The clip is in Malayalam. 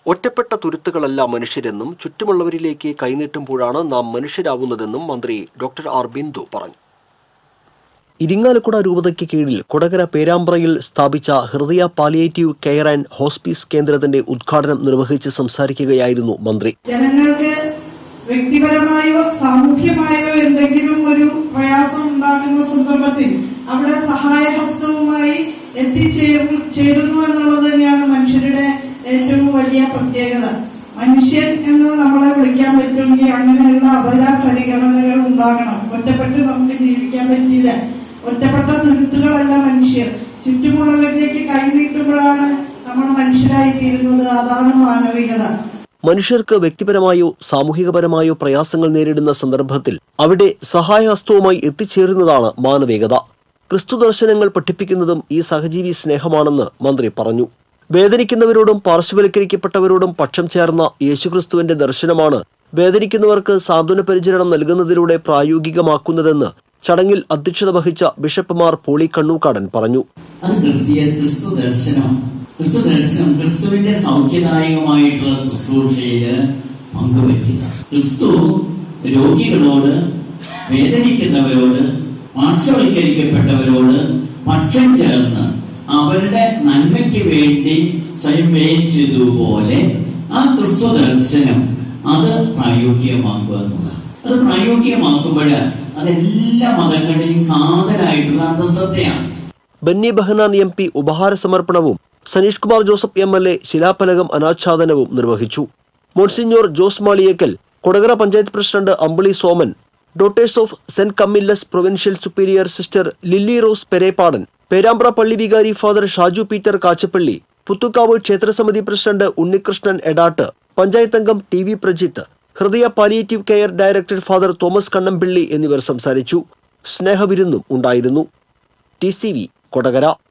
ഒറ്റപ്പെട്ട തുരുത്തുകളല്ല മനുഷ്യരെന്നും ചുറ്റുമുള്ളവരിലേക്ക് കൈനീട്ടുമ്പോഴാണ് നാം മനുഷ്യരാവുന്നതെന്നും മന്ത്രി ഡോക്ടർ ആർ ബിന്ദു പറഞ്ഞു. ഇരിങ്ങാലക്കുട രൂപതയ്ക്ക് കീഴിൽ കൊടകര പേരാമ്പ്രയിൽ സ്ഥാപിച്ച ഹൃദയ പാലിയേറ്റീവ് കെയർ ആൻഡ് ഹോസ്പീസ് കേന്ദ്രത്തിന്റെ ഉദ്ഘാടനം നിർവഹിച്ച് സംസാരിക്കുകയായിരുന്നു മന്ത്രി. ജനങ്ങൾക്ക് വ്യക്തിപരമായോ സാമൂഹ്യമായോ എന്തെങ്കിലും ഒരു പ്രയാസം ഉണ്ടാകുന്ന സന്ദർഭത്തിൽ അവിടെ സഹായഹസ്തവുമായി എത്തിച്ചേരുന്നു എന്നുള്ളത് തന്നെയാണ് മനുഷ്യരുടെ ഏറ്റവും വലിയ പ്രത്യേകത. മനുഷ്യൻ എന്ന് നമ്മളെ വിളിക്കാൻ പറ്റുമെങ്കിൽ അങ്ങനെയുള്ള അപര പരിഗണനകൾ ഉണ്ടാകണം. ഒറ്റപ്പെട്ട് നമുക്ക് ജീവിക്കാൻ പറ്റില്ല. ഒറ്റപ്പെട്ട തുരുത്തുകളല്ല മനുഷ്യർ. ചുറ്റുമുള്ളവരിലേക്ക് കൈനീട്ടുമ്പോഴാണ് നമ്മൾ മനുഷ്യരായി തീരുന്നത്. അതാണ് മാനവികത. മനുഷ്യർക്ക് വ്യക്തിപരമായോ സാമൂഹികപരമായോ പ്രയാസങ്ങൾ നേരിടുന്ന സന്ദർഭത്തിൽ അവിടെ സഹായഹസ്തവുമായി എത്തിച്ചേരുന്നതാണ് മാനവികത. ക്രിസ്തു ദർശനങ്ങൾ പഠിപ്പിക്കുന്നതും ഈ സഹജീവി സ്നേഹമാണെന്ന് മന്ത്രി പറഞ്ഞു. വേദനിക്കുന്നവരോടും പാർശ്വവൽക്കരിക്കപ്പെട്ടവരോടും പക്ഷം ചേർന്ന യേശുക്രിസ്തുവിന്റെ ദർശനമാണ് വേദനിക്കുന്നവർക്ക് സാന്ത്വന പരിചരണം നൽകുന്നതിലൂടെ പ്രായോഗികമാക്കുന്നതെന്ന് ചടങ്ങിൽ അധ്യക്ഷത വഹിച്ച ബിഷപ്പ് മാർ പോളി കണ്ണൂക്കാടൻ പറഞ്ഞു. ക്രിസ്തുവിന്റെ സൗഖ്യദായകമായിട്ടുള്ള ശുശ്രൂഷയില് പങ്കുവയ്ക്കുക. ക്രിസ്തു രോഗികളോട്, വേദനിക്കുന്നവരോട്, പാർശ്വവൽക്കരിക്കപ്പെട്ടവരോട് പക്ഷം ചേർന്ന് അവരുടെ നന്മയ്ക്ക് വേണ്ടി സ്വയം വേദിച്ചതുപോലെ ആ ക്രിസ്തു ദർശനം അത് പ്രായോഗികമാക്കുക എന്നുള്ളത്. അത് പ്രായോഗികമാക്കുമ്പോൾ അതെല്ലാ മതങ്ങളുടെയും കാതലായിട്ടുള്ള അന്തസ്സത്തെയാണ്. ബന്നി ബഹനാൻ MP ഉപഹാര സമർപ്പണവും സനീഷ് കുമാർ ജോസഫ് MLA ശിലാഫലകം അനാച്ഛാദനവും നിർവഹിച്ചു. Monsignor Jose Maliyekkal, Kodakara panchayat president Ambili Soman, daughters of Saint Camillus provincial superior sister Lilly Rose Perepadan, Perambra പള്ളി വികാരി ഫാദർ ഷാജു പീറ്റർ കാച്ചപ്പള്ളി, പുത്തുക്കാവ് ക്ഷേത്രസമിതി പ്രസിഡന്റ് ഉണ്ണികൃഷ്ണൻ എടാട്ട്, പഞ്ചായത്ത് അംഗം TV Prajith, Hridaya palliative care director father Thomas Kannampilly എന്നിവർ സംസാരിച്ചു. സ്നേഹവിരുന്നും ഉണ്ടായിരുന്നു. TCV കൊടകര.